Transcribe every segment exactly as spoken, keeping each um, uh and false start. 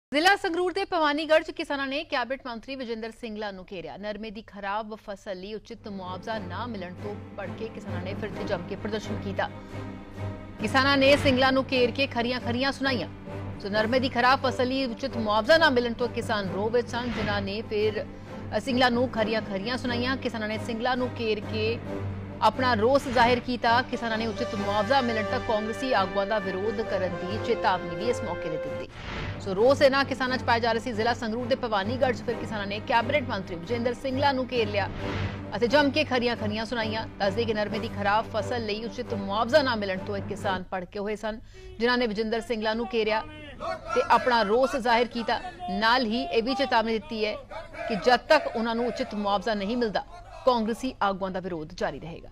ਜ਼ਿਲ੍ਹਾ ਸੰਗਰੂਰ ਦੇ ਭਵਾਨੀਗੜ੍ਹ 'ਚ ਕਿਸਾਨਾਂ ਨੇ ਕੈਬਨਿਟ ਮੰਤਰੀ ਵਿਜੇਂਦਰ ਸਿੰਗਲਾ ਨੂੰ ਘੇਰਿਆ। ਨਰਮੇ ਦੀ ਖਰਾਬ ਫਸਲ ਲਈ ਉਚਿਤ ਮੁਆਵਜ਼ਾ ਨਾ ਮਿਲਣ ਤੋਂ ਭੜਕੇ ਕਿਸਾਨਾਂ ਨੇ ਫਿਰ ਤੋਂ ਜੰਮ ਕੇ ਪ੍ਰਦਰਸ਼ਨ ਕੀਤਾ। ਕਿਸਾਨਾਂ ਨੇ ਸਿੰਗਲਾ ਨੂੰ ਘੇਰ ਕੇ ਖਰੀਆਂ ਖਰੀਆਂ ਸੁਣਾਈਆਂ। ਸੋ ਨਰਮੇ ਦੀ ਖਰਾਬ ਫਸਲ ਲਈ ਉਚਿਤ ਮੁਆਵਜ਼ਾ ਨਾ ਮਿਲਣ ਤੋਂ ਕਿਸਾਨ ਰੋਹ ਵਿੱਚ ਸਨ, ਜਿਨ੍ਹਾਂ ਨੇ ਫਿਰ ਸਿੰਗਲਾ ਨੂੰ ਖਰੀਆਂ ਖਰੀਆਂ ਸੁਣਾਈਆਂ। ਕਿਸਾਨਾਂ ਨੇ ਸਿੰਗਲਾ ਨੂੰ ਘੇਰ ਕੇ अपना रोस जाहिर किया। किसानों ने उचित मुआवजा मिलने तक कांग्रेसी आगुआं का विरोध करने की चेतावनी भी इस मौके पर दी। सो रोस इन्हां किसानों च पाए जा रहे थे। जिला संगरूर के भवानीगढ़ च फिर किसानों ने कैबिनेट मंत्री विजेंद्र सिंगला नूं घेर लिया और जम के खरियां खरियां सुनाईयां। दस दे कि नरमे की खराब फसल लई उचित मुआवजा ना मिलने तो एक किसान भड़के हुए सन, जिन्हां ने विजेंद्र सिंगला नूं घेरिया ते अपना रोस जाहिर किया। नाल ही यह भी चेतावनी दी है कि जब तक उन्हां नूं उचित मुआवजा नहीं मिलता कांग्रेसी आगुआं का विरोध जारी रहेगा।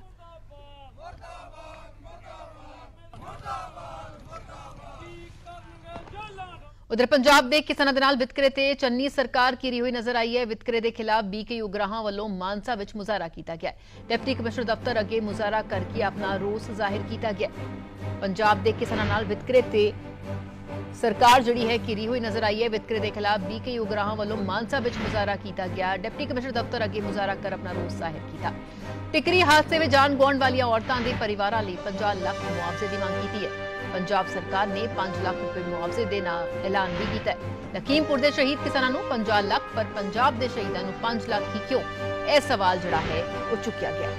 उधर पंजाब के किसानों के नाल वितकरे ते चन्नी सरकार घिरी हुई नजर आई है। वितकरे के खिलाफ बीके उग्राहां वालों मानसा विच मुजाहरा किया गया। डिप्टी कमिश्नर दफ्तर अगे मुजाहरा करके अपना रोस जाहिर किया गया। पंजाब के किसानों नाल वितकरे ते सरकार जिहड़ी है घिरी हुई नजर आई है। वितकरे के खिलाफ बीके उग्राहां वालों मानसा विच मुजाहरा किया गया। डिप्टी कमिश्नर दफ्तर अगे मुजाहरा कर अपना रोस जाहिर किया। टिकरी हादसे में जान गवाउण वालियां औरतां दे परिवारां लई पचास लाख मुआवजे की मांग की है। पंजाब सरकार ने पांच लाख रुपए मुआवजे देना ऐलान भी किया है। लखीमपुर के शहीद किसानों को पचास लाख पर पंजाब के शहीदों को पांच लाख ही क्यों, यह सवाल जिहड़ा है वो चुकिया गया।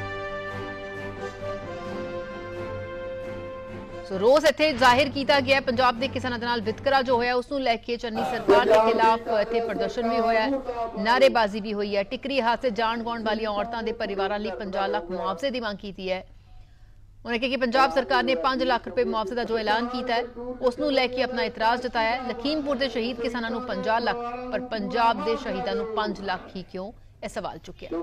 सो रोस इत्थे जाहिर किया गया। पंजाब के किसानों के नाल वितकरा जो होया उसनूं लैके चन्नी सरकार के खिलाफ इत्थे प्रदर्शन भी होया, नारेबाजी भी हुई है। टिकरी हादसे जान गवाउण वालियां औरतां दे परिवारां लई पचास लाख मुआवजे की मांग की है। उन्होंने कहा कि पंजाब सरकार ने पांच लाख रुपए मुआवजे का जो ऐलान किया है उसनूं लैके अपना इतराज जताया है। लखीमपुर के शहीद किसानों को पचास लाख पर पंजाब के शहीदों को पांच लाख ही क्यों, यह सवाल चुकिया।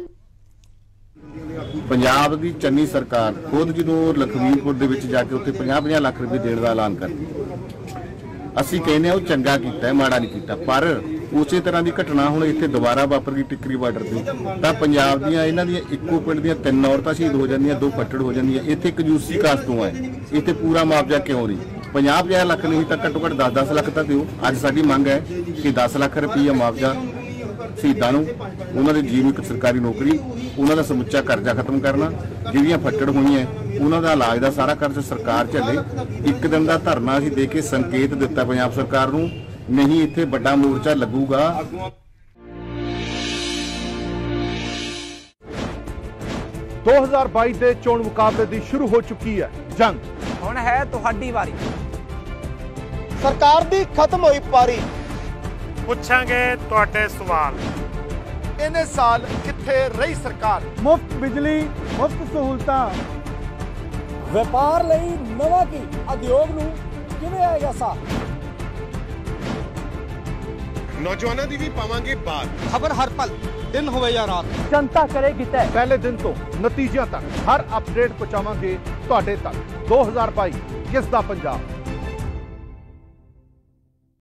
पंजाब की चन्नी सरकार खुद जो लखीमपुर दे विच जाके उत्थे पचास पचास लाख रुपए देण दा ऐलान करती, असीं कहने वो चंगा कीता है, माड़ा नहीं कीता। पर उसे तरह की घटना हुण इत्थे दोबारा वापर गई टिकरी बार्डर से, तो पंजाब दियां इन्हां दियां इक्को पिंड दियां तीन औरतां शहीद हो जांदियां, दो फट्टड़ हो जांदियां। इत्थे कंजूसी कास तों है, इत्थे पूरा मुआवजा क्यों नहीं? पचास पचास लाख नहीं तो घट्टो घट्ट दस दस लाख तो दिओ। अज साडी मंग है कि दस लाख रुपया मुआवजा शहीदां नूं, उन्हां दे जीवन सरकारी नौकरी, उन्हां दा समुच्चा कर्जा खत्म करना, जिहड़ियां फट्टड़ होईयां उन्हां दा इलाज दा सारा खर्च सरकार झल्ले। एक दिन का धरना असीं दे के संकेत दिता पंजाब सरकार नूं, नहीं इत्थे बड़ा मोर्चा लगूगा। दो हज़ार बाईस के चोण मुकाबले की शुरू हो चुकी है जंग, हुण है तुहाडी वारी। सरकार दी खत्म होई पारी, पुछांगे तुहाडे सवाल। इन्हें साल किथे रही सरकार? मुफ्त बिजली, मुफ्त सहूलतां, व्यापार लई नवां की उद्योग नूं किवें आएगा साथ? नौजवानों की भी पावांगे बात। खबर हर पल, दिन होवे या रात, जनता करेगी तय। पहले दिन तो नतीजों तक हर अपडेट पहुंचावांगे तुहाडे तक। दो हज़ार बाईस किस दा पंजाब।